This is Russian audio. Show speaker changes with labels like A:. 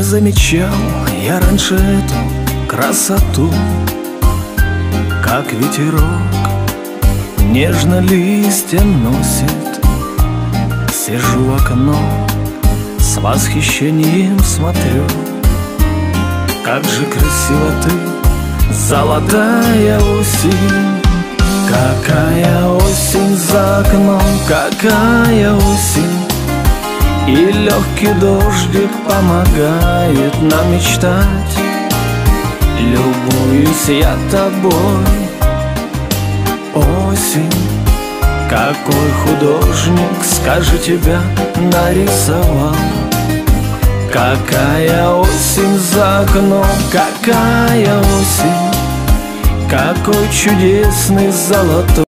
A: замечал я раньше эту красоту, как ветерок нежно листья носит. Сижу в окно, с восхищением смотрю, как же красиво ты, золотая осень. Какая осень за окном, какая осень, и легкий дождик помогает нам мечтать. Любуюсь я тобой, осень. Какой художник, скажи, тебя нарисовал? Какая осень за окном, какая осень, какой чудесный золотой